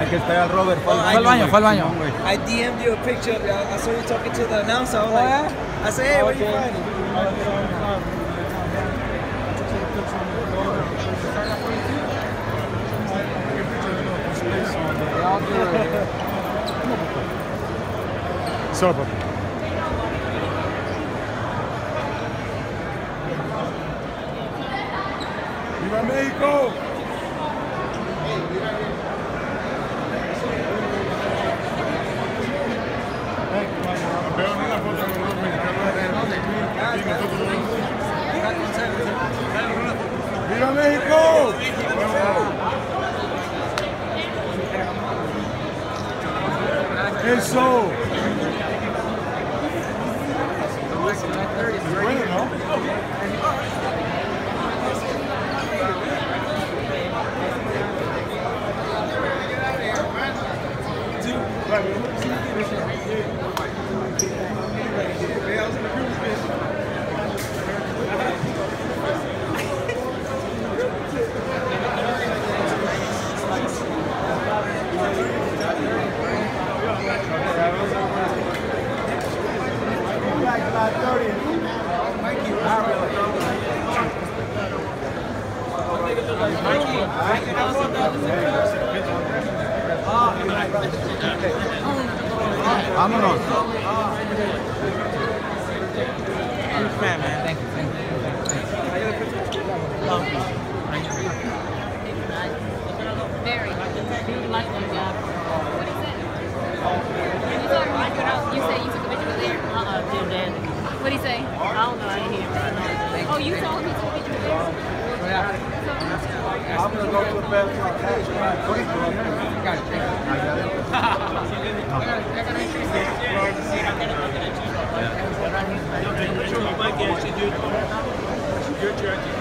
que está el Robert. Fue al baño, fue al baño. I DM'd you a picture of you. I saw you talking to the announcer. I was like, I said, hey, where you fighting? Solo, papi. ¡Viva México! ¡Viva México! ¡Eso! Bueno, ¿no? Vámonos. Man, thank you. Very. You like that job. What is it? You say you took a picture there? Jim Dan. What did he say? I don't know. I didn't hear him. Oh, you told him he took a picture there? I'm going to go to the bathroom. Your turn.